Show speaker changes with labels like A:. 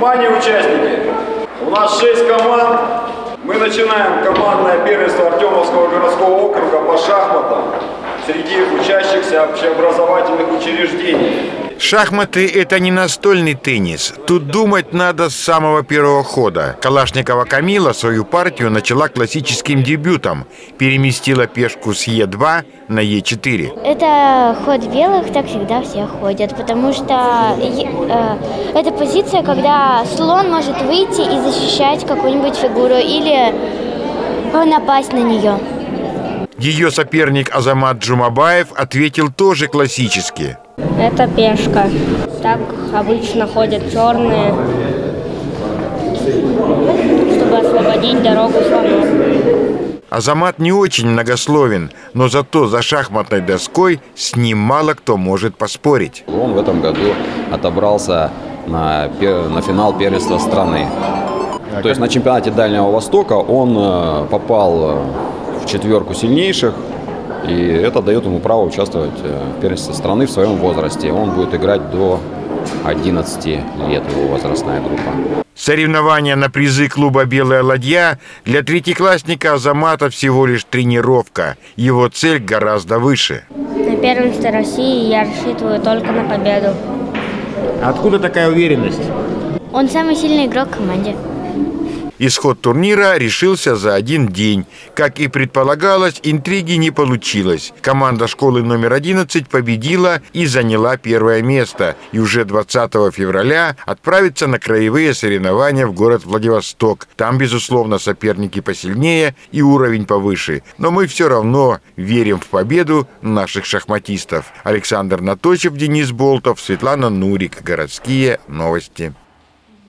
A: Внимание, участники! У нас 6 команд. Мы начинаем командное первенство Артемовского городского округа по шахматам среди учащихся общеобразовательных учреждений.
B: Шахматы – это не настольный теннис. Тут думать надо с самого первого хода. Калашникова Камила свою партию начала классическим дебютом. Переместила пешку с Е2 на Е4.
C: Это ход белых, так всегда все ходят, потому что это позиция, когда слон может выйти и защищать какую-нибудь фигуру или напасть на нее.
B: Ее соперник Азамат Джумабаев ответил тоже классически.
D: Это пешка. Так обычно ходят черные, чтобы освободить дорогу слону.
B: Азамат не очень многословен, но зато за шахматной доской с ним мало кто может поспорить.
E: Он в этом году отобрался на финал первенства страны. То есть на чемпионате Дальнего Востока он попал в 4 сильнейших. И это дает ему право участвовать в первенстве страны в своем возрасте. Он будет играть до 11 лет, его возрастная группа.
B: Соревнования на призы клуба «Белая ладья» для третьеклассника Азамата всего лишь тренировка. Его цель гораздо выше.
D: На первенстве России я рассчитываю только на победу.
F: Откуда такая уверенность?
C: Он самый сильный игрок в команде.
B: Исход турнира решился за один день. Как и предполагалось, интриги не получилось. Команда школы номер 11 победила и заняла первое место. И уже 20 февраля отправится на краевые соревнования в город Владивосток. Там, безусловно, соперники посильнее и уровень повыше. Но мы все равно верим в победу наших шахматистов. Александр Наточев, Денис Болтов, Светлана Нурик. Городские новости.